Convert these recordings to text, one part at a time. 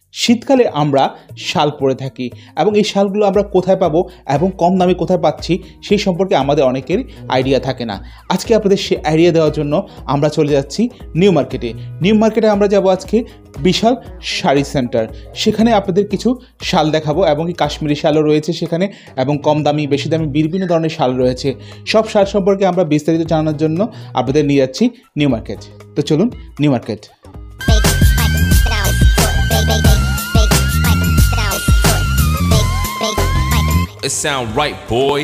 শীতকালে আমরা শাল পরে থাকি এবং এই শালগুলো আমরা কোথায় পাবো এবং কম দামে কোথায় পাচ্ছি সেই সম্পর্কে আমাদের অনেকেরই আইডিয়া থাকে না। আজকে আপনাদের সেই আইডিয়া দেওয়ার জন্য আমরা চলে যাচ্ছি নিউ মার্কেটে। নিউ মার্কেটে আমরা যাব আজকে বিশাল শাড়ি সেন্টার। সেখানে আপনাদের কিছু শাল দেখাবো এবং কাশ্মীরি শালও রয়েছে সেখানে, এবং কম দামি বেশি দামি বিভিন্ন ধরনের শাল রয়েছে। সব শাল সম্পর্কে আমরা বিস্তারিত জানানোর জন্য আপনাদের নিয়ে যাচ্ছি নিউ মার্কেট। তো চলুন new market. It sound right, boy.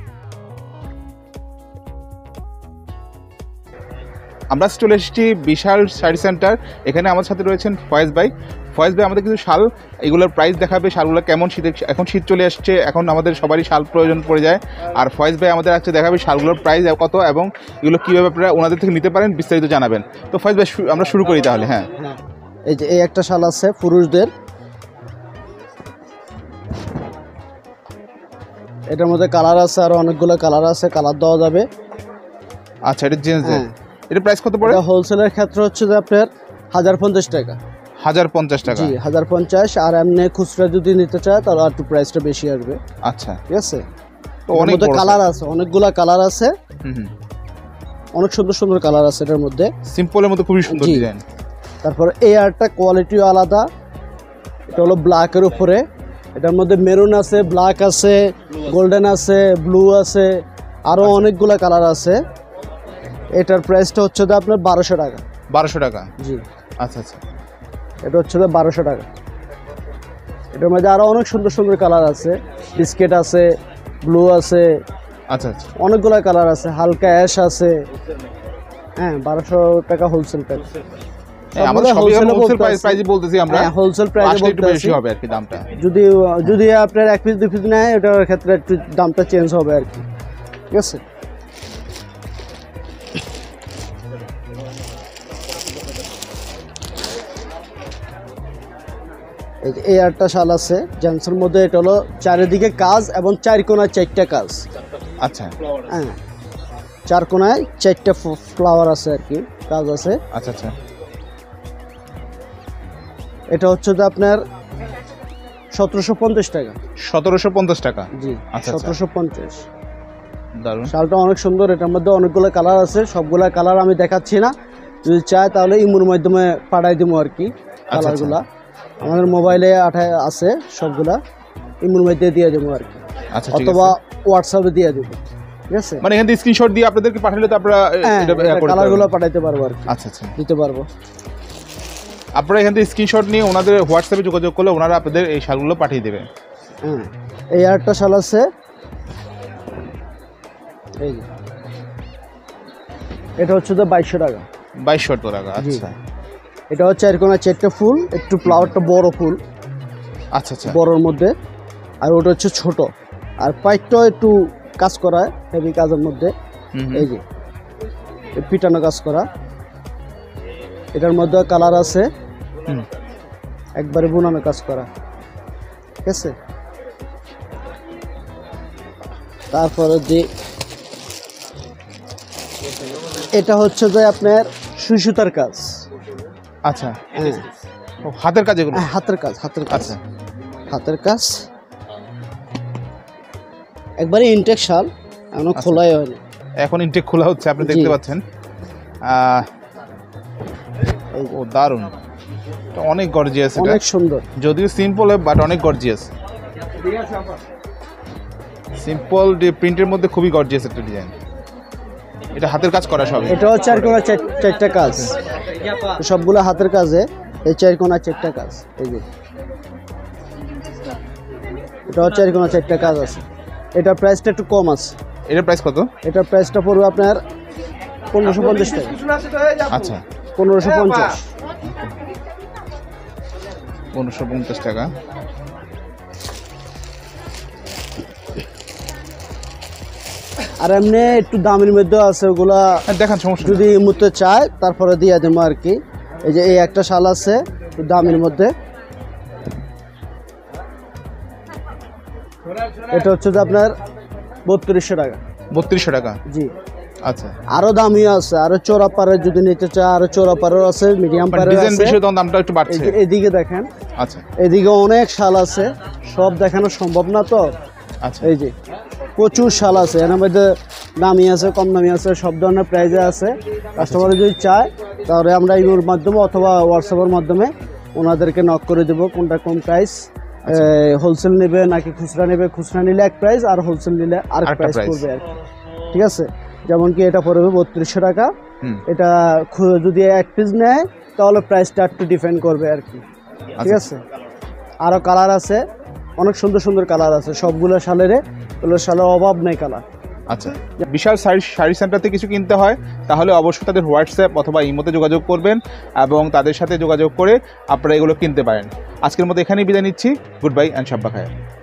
আমরা চলে এসেছি বিশাল শাড়ি সেন্টার। এখানে আমার সাথে রয়েছেন ফয়েজ ভাই। ফয়েজ ভাই আমাদের কিছু শাল, এগুলোর প্রাইস দেখাবে, শালগুলো কেমন, এখন শীত চলে আসছে, এখন আমাদের সবারই শাল প্রয়োজন পড়ে যায়। আর ফয়েজ ভাই আমাদের আজকে দেখাবে শালগুলোর প্রাইস কত এবং এগুলো কীভাবে আপনারা ওনাদের থেকে নিতে পারেন, বিস্তারিত জানাবেন। তো ফয়েজ ভাই আমরা শুরু করি তাহলে। হ্যাঁ, এই যে এই একটা শাল আছে পুরুষদের, এটার মধ্যে কালার আছে, আর অনেকগুলো কালার আছে, কালার দেওয়া যাবে। আচ্ছা, এটা জেন্টসদের, এটা প্রাইস কত পড়ে? হোলসেলের ক্ষেত্রে হচ্ছে যে আপনার 1050 টাকা। 1050 টাকা? জি 1050। আর এমনি খুচরা যদি নিতে চায় তাহলে একটু প্রাইসটা বেশি আসবে। আচ্ছা, ঠিক আছে। তো অনেক কালার আছে, অনেকগুলা কালার আছে, অনেক সুন্দর সুন্দর কালার আছে এটার মধ্যে। সিম্পলের মধ্যে খুবই সুন্দর ডিজাইন। তারপর এই আরটা কোয়ালিটিও আলাদা, এটা হলো ব্ল্যাকের উপরে, এটার মধ্যে মেরুন আছে, ব্ল্যাক আছে, গোল্ডেন আছে, ব্লু আছে, আরও অনেকগুলো কালার আছে। এটার প্রাইসটা হচ্ছে আপনার 1200 টাকা। 1200 টাকা? জি। আচ্ছা আচ্ছা, এটা হচ্ছে 1200 টাকা। এটার মধ্যে আরও অনেক সুন্দর সুন্দর কালার আছে, বিস্কিট আছে, ব্লু আছে। আচ্ছা আচ্ছা, অনেকগুলো কালার আছে, হালকা অ্যাশ আছে। হ্যাঁ, 1200 টাকা হোলসেল প্রাইস। যদি আপনার 1 পিস 2 পিস নেয় এটার ক্ষেত্রে একটু দামটা চেঞ্জ হবে আর কি। ঠিক আছে। এই আরটা শাল আছে জেন্টসের মধ্যে, এটা হলো চারিদিকে কাজ এবং 4 কোণায় 4টা কাজ। আচ্ছা, হ্যাঁ, 4 কোণায় 4টা ফ্লাওয়ার আছে আর কি, কাজ আছে। আচ্ছা আচ্ছা, এটা হচ্ছে যে আপনার 1750 টাকা। 1750 টাকা? জি। আচ্ছা, 1750। দারুণ শালটা অনেক সুন্দর। এটার মধ্যে অনেকগুলো কালার আছে, সবগুলা কালার আমি দেখাচ্ছি না, যদি চায় তাহলে ইমোর মাধ্যমে পাঠাই দেবো আর কি। কালারগুলা আমাদের মোবাইলে আছে, সবগুলা ইমোর মধ্যে দিয়ে দেবো আর কি, অথবা হোয়াটসঅ্যাপে দিয়ে দেবো। ঠিক আছে, মানে এখান থেকে স্ক্রিনশট দিয়ে আপনাদেরকে পাঠালে তো আপনারা কালারগুলো পাঠাইতে পারবো আর কি। আচ্ছা আচ্ছা, দিতে পারবো। আপনারা এখান থেকে স্ক্রিনশট নিয়ে ওনাদের হোয়াটসঅ্যাপে যোগাযোগ করলে ওনারা আপনাদের এই শালগুলো পাঠিয়ে দেবে। হ্যাঁ, এই আরেকটা শাল আছে, এই এটা হচ্ছে তো 2200 টাকা। 2200 টাকা? আচ্ছা। এটা হচ্ছে 4 কোণা 4টা ফুল, একটু ফ্লাওয়ারটা বড় ফুল। আচ্ছা আচ্ছা, বড়র মধ্যে। আর ওটা হচ্ছে ছোট, আর পাইটটাও একটু কাজ করা, হেভি কাজের মধ্যে। এই যে পিটানো কাজ করা। এটার মধ্যে কালার আছে, একবারে বুনানো কাজ করা। ঠিক আছে। তারপরে যে এটা হচ্ছে যে আপনার সুই সুতার কাজ। আচ্ছা, হাতের কাজ? এগুলো হাতের কাজ। হাতের কাজ। আচ্ছা, হাতের কাজ একবারে ইনটেক শাল, এখনো খোলাই হয়নি। এখন ইনটেক খোলা হচ্ছে, আপনি দেখতে পাচ্ছেন। ও দারুণ, অনেক গর্জিয়াস, অনেক সুন্দর। যদিও সিম্পল বাট অনেক গর্জিয়াস। সিম্পল প্রিন্টের মধ্যে খুবই গর্জিয়াস একটা ডিজাইন। এটা হাতের কাজ করা সব? এটা হচ্ছে 4 কোণা 4টা কাজ, সবগুলো হাতের কাজে। এই 4 কোণা 4টা কাজ, এই যে এটা হচ্ছে 4 কোণা 4টা কাজ আছে। এটার প্রাইসটা একটু কম আছে। এটার প্রাইস কত? এটার প্রাইসটা পড়বে আপনার 1550 টাকা। আচ্ছা, 1550। 1550 টাকা। আর এমনি একটু দামের মধ্যে আছে, ওগুলা দেখান, সমস্যা যদি মুতে চায় তারপরে দিয়ে দেবো আর কি। এই যে এই একটা শাল আছে একটু দামের মধ্যে, এটা হচ্ছে যে আপনার 3200 টাকা। 3200 টাকা? জি। আচ্ছা, আরো দামিও আছে, আরো চোরা পাড়ের যদি নিতে চায় আরো চোরা পাড়ের আছে, মিডিয়াম পাড়ের আছে। ডিজাইন বেশি, দামটা একটু বাড়ছে। এদিকে দেখেন, আচ্ছা এদিকে অনেক শাল আছে, সব দেখানো সম্ভব না তো। আচ্ছা এই যে প্রচুর শাল আছে, এর মধ্যে দামি আছে, কম দামি আছে, সব ধরনের প্রাইজে আছে। কাস্টমার যদি চায় তাহলে আমরা ইমের মাধ্যমে অথবা হোয়াটসঅ্যাপের মাধ্যমে ওনাদেরকে নক করে দেবো কোনটা কোন প্রাইস, হোলসেল নেবে নাকি খুচরা নেবে। খুচরা নিলে এক প্রাইস আর হোলসেল নিলে আর প্রাইস পড়বে আর কি। ঠিক আছে, যেমন কি এটা পড়বে 3200 টাকা। এটা যদি এক পিস নেয় তাহলে প্রাইসটা একটু ডিফেন্ড করবে আর কি। ঠিক আছে, আরও কালার আছে, অনেক সুন্দর সুন্দর কালার আছে সবগুলো শালের, এগুলো শালের অভাব নেই কালার। আচ্ছা, বিশাল শাড়ি সেন্টার থেকে কিছু কিনতে হয় তাহলে অবশ্যই তাদের হোয়াটসঅ্যাপ অথবা ইমোতে যোগাযোগ করবেন এবং তাদের সাথে যোগাযোগ করে আপনারা এগুলো কিনতে পারেন। আজকের মতো এখানেই বিদায় নিচ্ছি। গুড বাই অ্যান্ড শাব্বা খায়ের।